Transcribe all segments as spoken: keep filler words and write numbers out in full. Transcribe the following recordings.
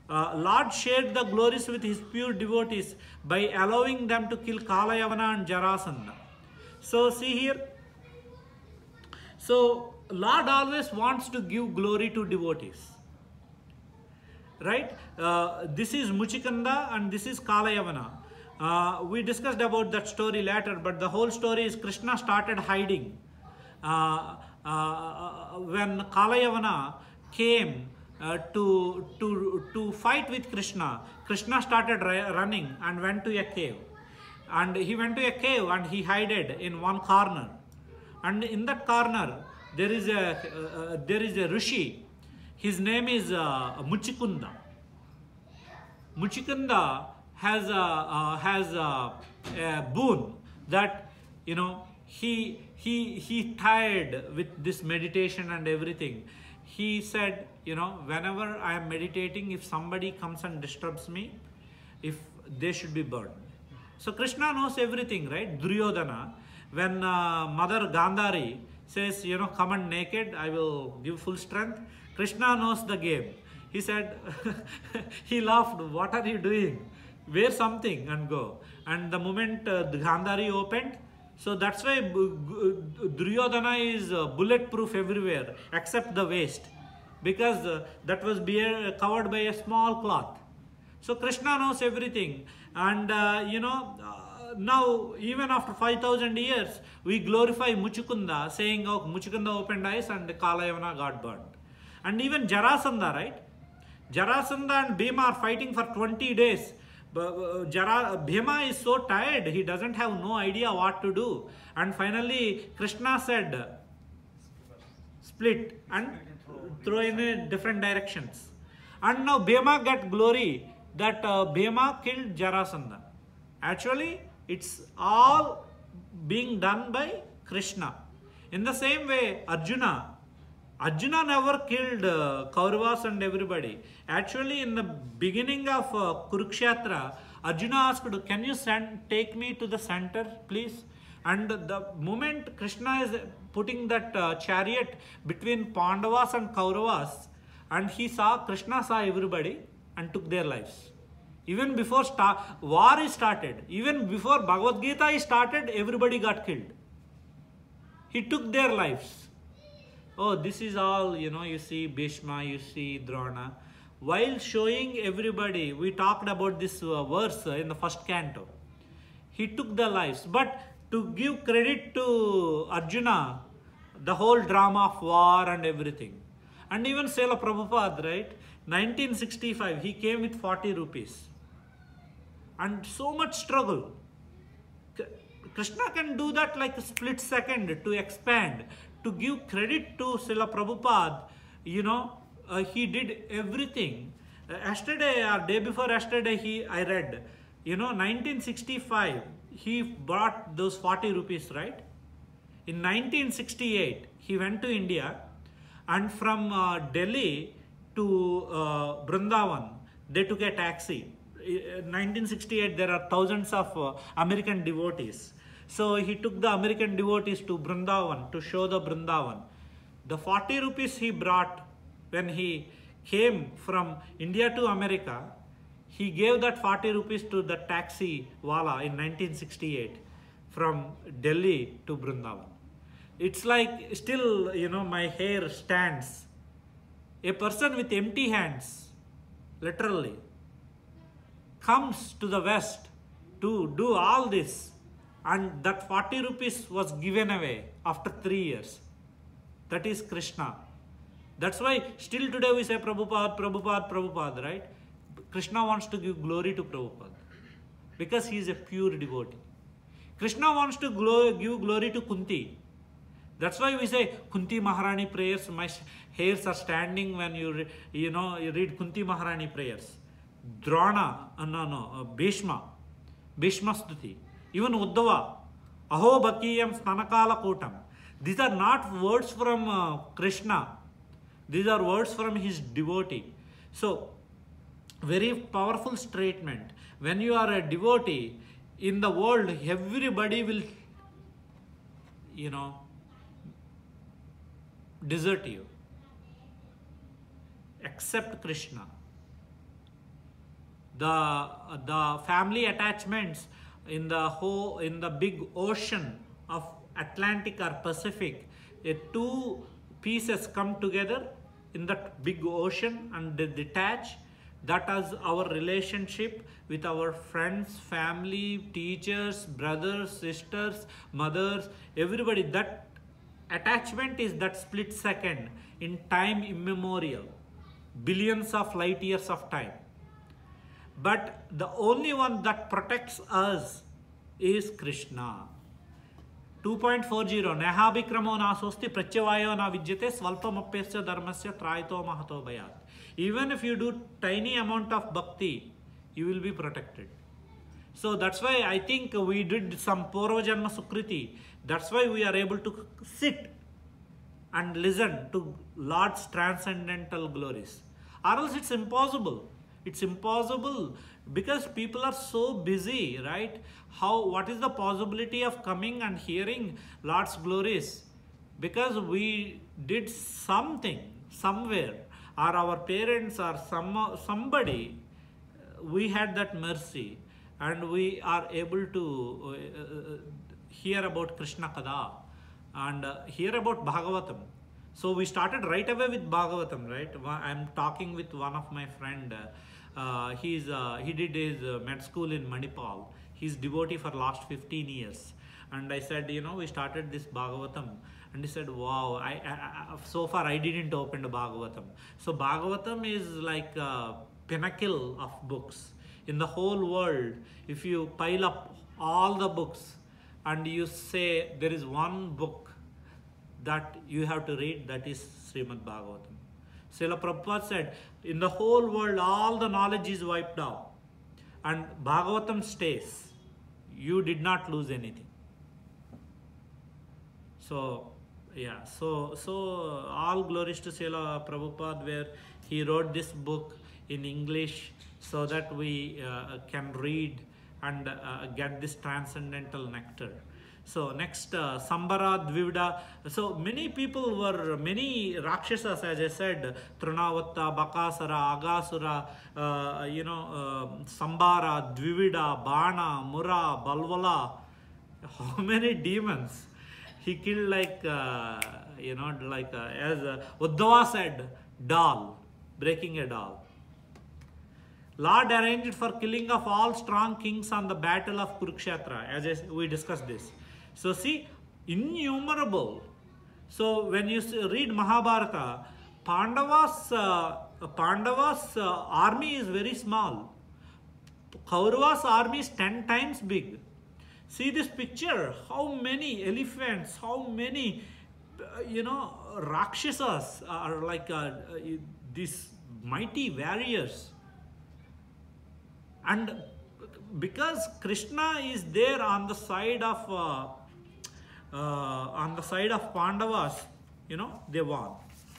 uh, Lord shared the glories with his pure devotees by allowing them to kill Kalayavana and Jarasandha. So see here. So Lord always wants to give glory to devotees. Right? Uh, this is Muchikanda and this is Kalayavana. Uh, we discussed about that story later, but the whole story is Krishna started hiding. Uh, uh, when Kalayavana came uh, to, to, to fight with Krishna, Krishna started running and went to a cave. And he went to a cave and he hid in one corner. And in that corner, there is a, uh, there is a Rishi. His name is uh, Muchikunda. Muchikunda has a, uh, has a, a boon that, you know, he, he, he tired with this meditation and everything. He said, you know, whenever I am meditating, if somebody comes and disturbs me, if they should be burned. So Krishna knows everything, right? Duryodhana, when uh, Mother Gandhari says, you know, come and naked, I will give full strength. Krishna knows the game. He said, he laughed, what are you doing? Wear something and go. And the moment uh, the Gandhari opened, so that's why Duryodhana is uh, bulletproof everywhere except the waist, because uh, that was beer, covered by a small cloth. So Krishna knows everything. And uh, you know, uh, now even after five thousand years, we glorify Muchikunda, saying, oh, Muchikunda opened eyes and Kalayavana got burned. And even Jarasandha, right? Jarasandha and Bhima are fighting for twenty days. Jara, Bhima is so tired, he doesn't have no idea what to do. And finally, Krishna said, split and throw in different directions. And now Bhima got glory that uh, Bhima killed Jarasandha. Actually, it's all being done by Krishna. In the same way, Arjuna, Arjuna never killed uh, Kauravas and everybody. Actually, in the beginning of uh, Kurukshetra, Arjuna asked, can you send, take me to the center, please? And the moment Krishna is putting that uh, chariot between Pandavas and Kauravas, and he saw, Krishna saw everybody and took their lives. Even before start, war is started, even before Bhagavad Gita is started, everybody got killed. He took their lives. Oh, this is all, you know, you see Bhishma, you see Drona. While showing everybody, we talked about this uh, verse uh, in the first canto. He took the lives. But to give credit to Arjuna, the whole drama of war and everything. And even Srila Prabhupada, right? nineteen sixty-five, he came with forty rupees. And so much struggle. Krishna can do that like a split second to expand. To give credit to Srila Prabhupada, you know, uh, he did everything. Uh, yesterday or day before yesterday, he I read, you know, nineteen sixty-five, he brought those forty rupees, right? In nineteen sixty-eight, he went to India, and from uh, Delhi to uh, Vrindavan, they took a taxi. In nineteen sixty-eight, there are thousands of uh, American devotees. So he took the American devotees to Vrindavan to show the Vrindavan. The forty rupees he brought when he came from India to America, he gave that forty rupees to the taxi wala in nineteen sixty-eight from Delhi to Vrindavan. It's like still, you know, my hair stands. A person with empty hands, literally, comes to the West to do all this. And that forty rupees was given away after three years. That is Krishna. That's why still today we say Prabhupada, Prabhupada, Prabhupada, right? Krishna wants to give glory to Prabhupada because he is a pure devotee. Krishna wants to glo give glory to Kunti. That's why we say Kunti Maharani prayers. My hairs are standing when you, you know, you read Kunti Maharani prayers. Drona, uh, no, no, uh, Bhishma, Bhishma Stuti. Even Uddhava, Aho Bhakiyam Stanakala Kotam. These are not words from uh, Krishna. These are words from his devotee. So, very powerful statement. When you are a devotee, in the world, everybody will, you know, desert you. Except Krishna. the the family attachments in the whole in the big ocean of Atlantic or Pacific, uh, two pieces come together in that big ocean and they detach. That is our relationship with our friends, family, teachers, brothers, sisters, mothers, everybody. That attachment is that split second in time immemorial, billions of light years of time. But the only one that protects us is Krishna. two point forty Nehabikramo nasosti pratyavayo na vidyate svalpamappyasya dharmasya traito mahato bhayat. Even if you do tiny amount of bhakti, you will be protected. So that's why I think we did some Purva Janma Sukriti. That's why we are able to sit and listen to Lord's transcendental glories. Or else it's impossible. It's impossible because people are so busy, right? How, what is the possibility of coming and hearing Lord's glories? Because we did something somewhere, or our parents or some, somebody, we had that mercy and we are able to uh, hear about Krishna Kada and uh, hear about Bhagavatam. So we started right away with Bhagavatam, right? I'm talking with one of my friend. Uh, he's uh, he did his uh, med school in Manipal. He's devotee for last fifteen years. And I said, you know, we started this Bhagavatam. And he said, wow, I, I, I so far I didn't open the Bhagavatam. So Bhagavatam is like a pinnacle of books. In the whole world, if you pile up all the books and you say there is one book that you have to read, that is Srimad Bhagavatam. Srila Prabhupada said, in the whole world, all the knowledge is wiped out and Bhagavatam stays. You did not lose anything. So, yeah, so, so all glories to Srila Prabhupada, where he wrote this book in English so that we uh, can read and uh, get this transcendental nectar. So next, uh, Sambara, Dvivida. So many people were, many Rakshasas, as I said, Trunavatta, Bakasara, Agasura, uh, you know, uh, Sambara, Dvivida, Bana, Mura, Balvala. How many demons? He killed like, uh, you know, like uh, as uh, Uddhava said, doll, breaking a doll. Lord arranged for killing of all strong kings on the battle of Kurukshetra, as I, we discussed this. So see, innumerable. So when you read Mahabharata, Pandavas, uh, Pandavas uh, army is very small. Kauravas army is ten times big. See this picture, how many elephants, how many, uh, you know, Rakshasas are like uh, uh, these mighty warriors. And because Krishna is there on the side of, uh, uh, on the side of Pandavas, you know, they won.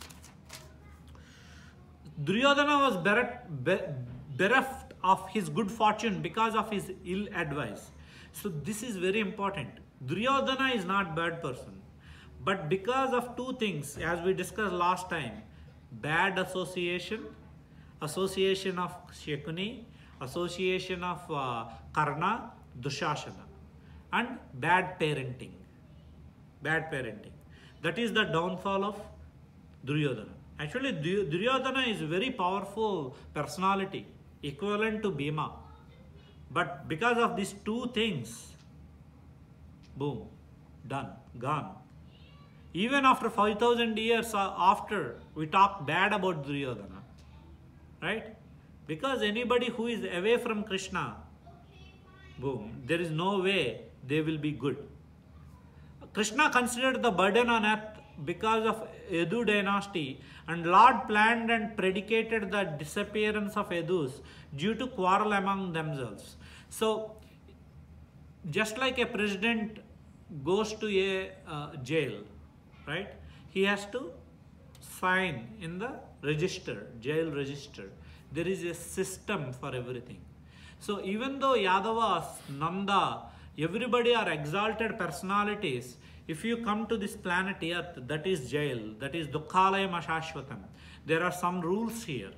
Duryodhana was bereft, bereft of his good fortune because of his ill advice. So this is very important. Duryodhana is not bad person, but because of two things, as we discussed last time, bad association, association of Shekuni, association of uh, Karna, Dushashana, and bad parenting. Bad parenting. That is the downfall of Duryodhana. Actually, Duryodhana is a very powerful personality, equivalent to Bhima. But because of these two things, boom, done, gone. Even after five thousand years after, we talk bad about Duryodhana, right? Because anybody who is away from Krishna, boom, there is no way they will be good. Krishna considered the burden on earth because of Yadu dynasty, and Lord planned and predicated the disappearance of Yadus due to quarrel among themselves. So, just like a president goes to a uh, jail, right? He has to sign in the register, jail register. There is a system for everything. So even though Yadavas, Nanda, everybody are exalted personalities, if you come to this planet Earth, that is jail, that is Dukkhalayam Ashashvatam. There are some rules here.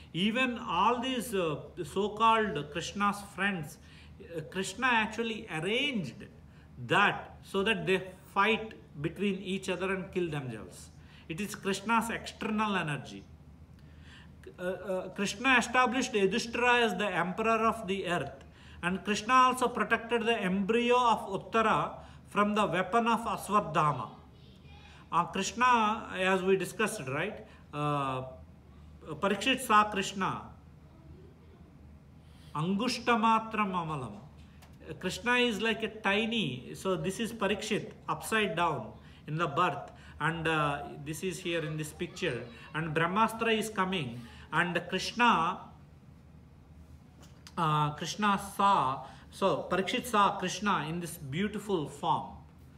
Even all these uh, so-called Krishna's friends, uh, Krishna actually arranged that so that they fight between each other and kill themselves. It is Krishna's external energy. Uh, uh, Krishna established Yudhishthira as the emperor of the earth, and Krishna also protected the embryo of Uttara from the weapon of Aswadhama. Uh, Krishna, as we discussed, right? Uh, Parikshit saw Krishna. Angushtamatram amalam. Krishna is like a tiny, so this is Parikshit, upside down in the birth, and uh, this is here in this picture, and Brahmastra is coming, and Krishna, uh, Krishna saw, so Parikshit saw Krishna in this beautiful form.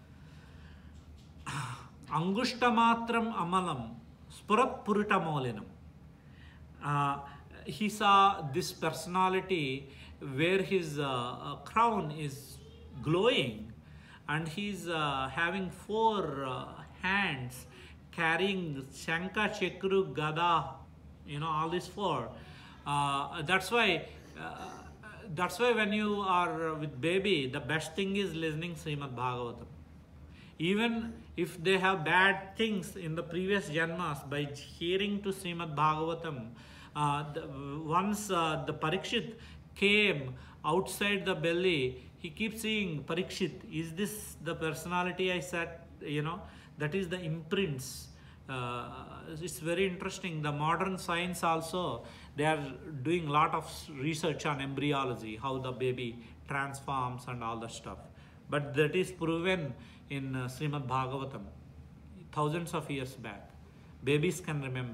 Angushtamatram amalam spurat puritamolinam. Uh, he saw this personality where his uh, uh, crown is glowing, and he's uh, having four uh, hands carrying Shanka, Chakru, Gada, you know, all these four. Uh, that's why uh, that's why when you are with baby, the best thing is listening Srimad Bhagavatam. Even if they have bad things in the previous janmas, by hearing to Srimad Bhagavatam, uh, the, once uh, the Parikshit came outside the belly, he keeps saying, Parikshit, is this the personality I said? You know, that is the imprints. Uh, it's very interesting. The modern science also, they are doing a lot of research on embryology, how the baby transforms and all that stuff. But that is proven in uh, Srimad Bhagavatam, thousands of years back. Babies can remember.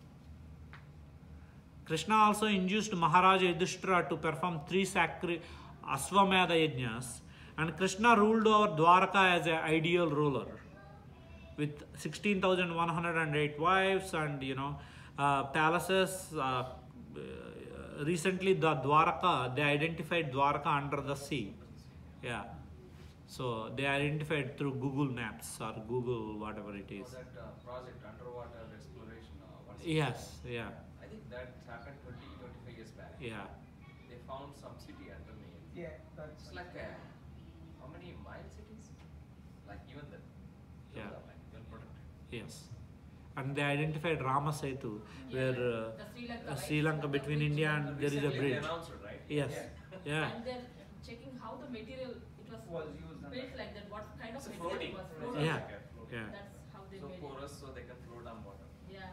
Krishna also induced Maharaja Yudhishthira to perform three sacred Aswamedha yajnas, and Krishna ruled over Dwaraka as an ideal ruler with sixteen thousand one hundred eight wives and, you know, uh, palaces. Uh, recently, the Dwaraka, they identified Dwaraka under the sea. Yeah. So they identified through Google Maps or Google whatever it is. Oh, that uh, project, underwater exploration. Uh, yes, yeah. I think that happened twenty, twenty-five years back. Yeah. They found some city underneath. Yeah, that's It's like a, how many miles it is? Like even the, Yeah. like well protected. Yes. And they identified Rama Setu, Yeah, where the uh, Sri Lanka, uh, right? Sri Lanka The between bridge India and and the there is a Recently they bridge. announced it, right? Yes. Yeah. Yeah. And they're checking how the material it was, was used. on built that. like that. What kind It's of a material floating. it was floating, floating. Yeah. like a floating. Yeah. That's how they So made porous, it. so they can float on water. Yeah.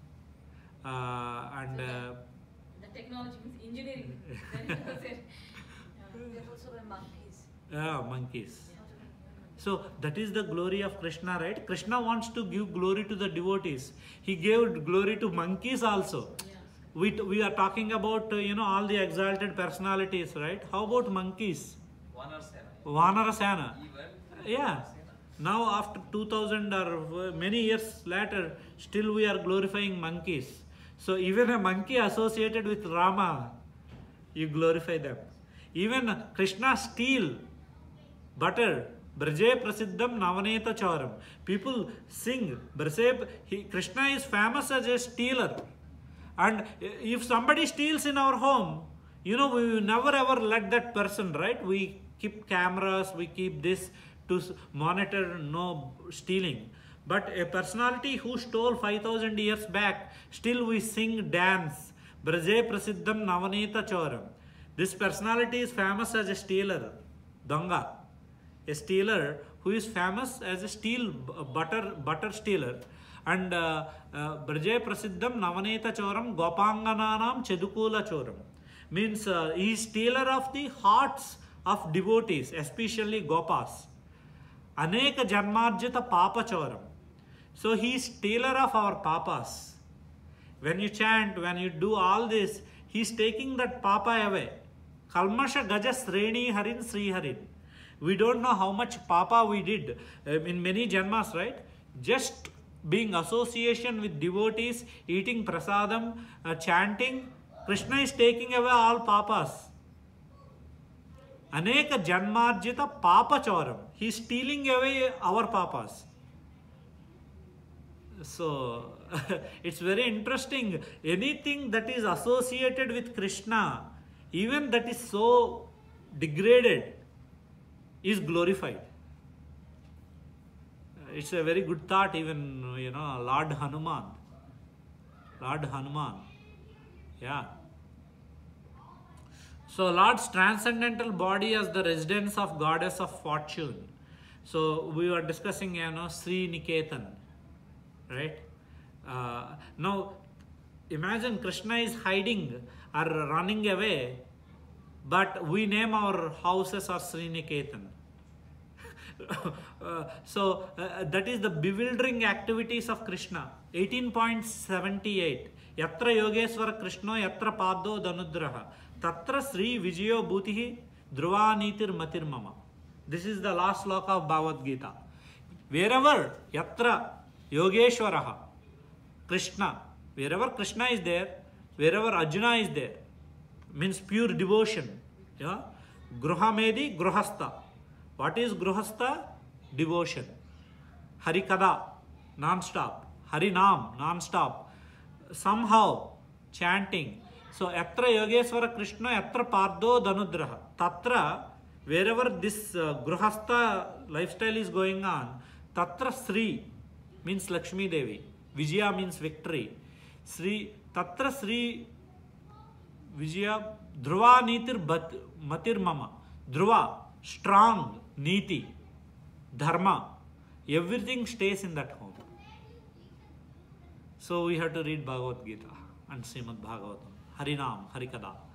Uh, and So uh, the technology means engineering. Then it was a- yeah. There also were monkeys. uh, monkeys. So that is the glory of Krishna, right? Krishna wants to give glory to the devotees. He gave glory to monkeys also. Yeah. We, we are talking about, uh, you know, all the exalted personalities, right? How about monkeys? Vanarasena. Vanarasena. Even. Yeah. Now after two thousand or many years later, still we are glorifying monkeys. So even a monkey associated with Rama, you glorify them. Even Krishna steal butter. Braje Prasiddham Navaneta Charam. People sing. Braje, he, Krishna is famous as a stealer. And if somebody steals in our home, you know, we will never ever let that person, right? We keep cameras, we keep this to monitor no stealing. But a personality who stole five thousand years back, still we sing, dance. Braje Prasiddham Navaneta Charam. This personality is famous as a stealer. Danga. A stealer who is famous as a steel butter butter stealer, and uh, uh, Braje Prasiddham Navaneta Choram Gopangananam Chedukula Choram means uh, he is stealer of the hearts of devotees, especially Gopas. Aneka Janmarjita Papa Choram. So he is stealer of our papas. When you chant, when you do all this, he is taking that papa away. Kalmasha Gaja Sreni Harin Sri Harin. We don't know how much papa we did uh, in many janmas, right? Just being association with devotees, eating prasadam, uh, chanting, Krishna is taking away all papas. Aneka janmarjita papa choram. He is stealing away our papas. So it's very interesting. Anything that is associated with Krishna, even that is so degraded, is glorified. It's a very good thought, even, you know, Lord Hanuman. Lord Hanuman. Yeah. So Lord's transcendental body as the residence of goddess of fortune. So we were discussing, you know, Sri Niketan, right? Uh, now imagine Krishna is hiding or running away, but we name our houses as Sri Niketan. uh, so uh, that is the bewildering activities of Krishna. eighteen point seven eight. Yatra Yogeshwara Krishna yatra paddo danudraha tatra Sri Vijayo Bhutihi Dhruvanitir Matir Mama. This is the last sloka of Bhagavad Gita. Wherever Yatra Yogeshwaraha Krishna, wherever Krishna is there, wherever Arjuna is there, means pure devotion. Yeah? Gruhamedi Gruhastha. What is Gruhastha? Devotion. Harikada, non-stop. Harinam, non-stop. Somehow, chanting. So, Yatra Yogeshwara Krishna, Yatra Pardo Danudraha. Tatra, wherever this uh, Gruhastha lifestyle is going on, Tatra Sri means Lakshmi Devi. Vijaya means victory. Sri, Tatra Sri Vijaya, Dhruva Nitir Matir Mama. Dhruva, strong, Niti, Dharma. Everything stays in that home. So we have to read Bhagavad Gita and Srimad Bhagavatam. Harinam, Harikada.